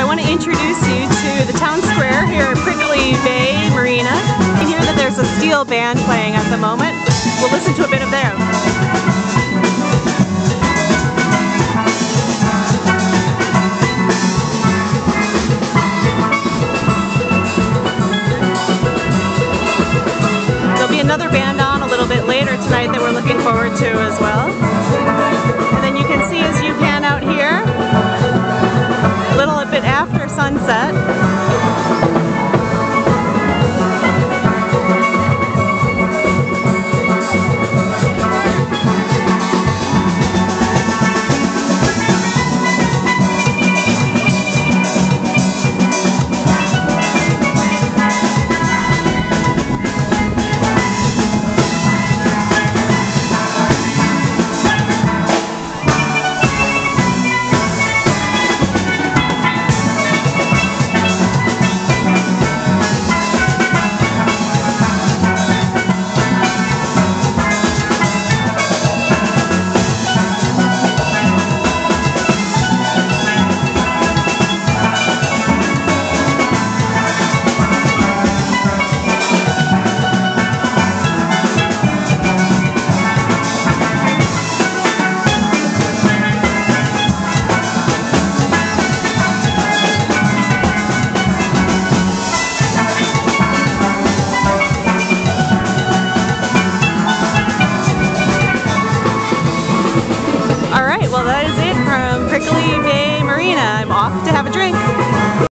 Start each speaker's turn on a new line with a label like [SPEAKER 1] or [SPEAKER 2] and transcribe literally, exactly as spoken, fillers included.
[SPEAKER 1] want to introduce you to the town square here at Prickly Bay Marina. You can hear that there's a steel band playing at the moment. We'll listen to a bit of them. Another band on a little bit later tonight that we're looking forward to as well. And then you can see as you pan out here, a little bit after sunset, well, that is it from Prickly Bay Marina. I'm off to have a drink.